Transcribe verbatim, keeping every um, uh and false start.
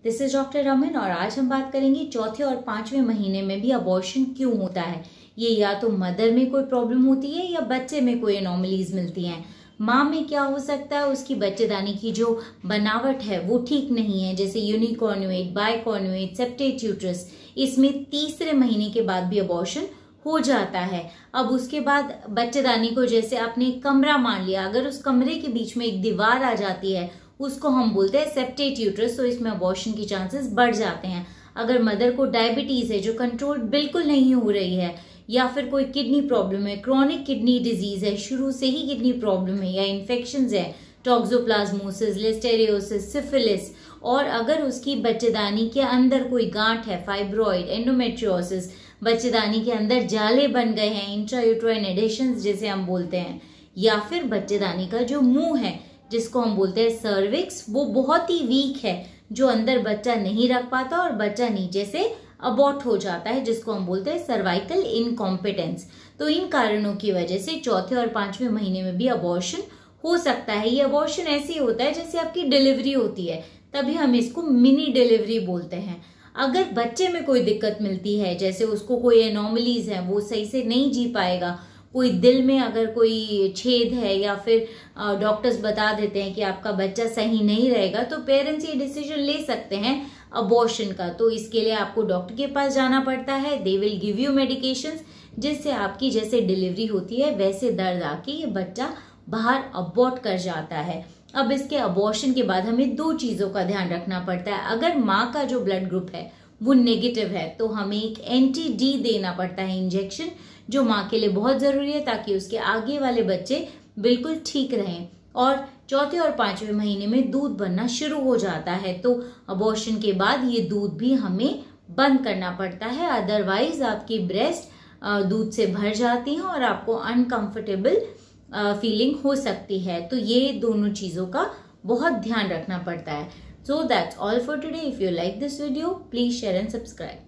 This is doctor Raman और आज हम बात करेंगे चौथे और पांचवें महीने में भी अबॉर्शन क्यों होता है। ये या तो मदर में कोई प्रॉब्लम होती है या बच्चे में कोई एनोमलीज मिलती हैं। माँ में क्या हो सकता है, उसकी बच्चेदानी की जो बनावट है वो ठीक नहीं है, जैसे यूनिकॉर्नुएट, बाइकॉर्नुएट, सेप्टेट यूट्रस। इसमें तीसरे महीने के बाद भी अबॉर्शन हो जाता है। अब उसके बाद बच्चेदानी को जैसे आपने कमरा मान लिया, अगर उस कमरे के बीच में एक दीवार आ जाती है उसको हम बोलते हैं सेप्टेट यूट्रस, तो इसमें अबॉर्शन की चांसेस बढ़ जाते हैं। अगर मदर को डायबिटीज है जो कंट्रोल बिल्कुल नहीं हो रही है, या फिर कोई किडनी प्रॉब्लम है, क्रॉनिक किडनी डिजीज है, शुरू से ही किडनी प्रॉब्लम है, या इन्फेक्शंस है, टॉक्सोप्लाज्मोसिस, लिस्टेरियोसिस, सिफिलिस, और अगर उसकी बच्चेदानी के अंदर कोई गांठ है, फाइब्रॉइड, एंडोमेट्रियोसिस, बच्चेदानी के अंदर जाले बन गए हैं, इंट्रायूट्राइन एडिशंस जिसे हम बोलते हैं, या फिर बच्चेदानी का जो मुंह है जिसको हम बोलते हैं सर्विक्स, वो बहुत ही वीक है, जो अंदर बच्चा नहीं रख पाता और बच्चा नीचे से अबॉर्ट हो जाता है, जिसको हम बोलते हैं सर्वाइकल इनकॉम्पिटेंस। तो इन कारणों की वजह से चौथे और पांचवें महीने में भी अबॉर्शन हो सकता है। ये अबॉर्शन ऐसे ही होता है जैसे आपकी डिलीवरी होती है, तभी हम इसको मिनी डिलीवरी बोलते हैं। अगर बच्चे में कोई दिक्कत मिलती है, जैसे उसको कोई एनोमलीज है, वो सही से नहीं जी पाएगा, कोई दिल में अगर कोई छेद है, या फिर डॉक्टर्स बता देते हैं कि आपका बच्चा सही नहीं रहेगा, तो पेरेंट्स ये डिसीजन ले सकते हैं अबॉर्शन का। तो इसके लिए आपको डॉक्टर के पास जाना पड़ता है। They will give you medications, जिससे आपकी जैसे डिलीवरी होती है वैसे दर्द आके ये बच्चा बाहर अबॉर्ट कर जाता है। अब इसके अबॉर्शन के बाद हमें दो चीजों का ध्यान रखना पड़ता है। अगर माँ का जो ब्लड ग्रुप है वो नेगेटिव है तो हमें एक एंटी डी देना पड़ता है इंजेक्शन, जो माँ के लिए बहुत जरूरी है ताकि उसके आगे वाले बच्चे बिल्कुल ठीक रहें। और चौथे और पांचवें महीने में दूध बनना शुरू हो जाता है, तो अबॉर्शन के बाद ये दूध भी हमें बंद करना पड़ता है, अदरवाइज आपकी ब्रेस्ट दूध से भर जाती है और आपको अनकंफर्टेबल फीलिंग हो सकती है। तो ये दोनों चीजों का बहुत ध्यान रखना पड़ता है। So that's all for today. If you like this video, please share and subscribe.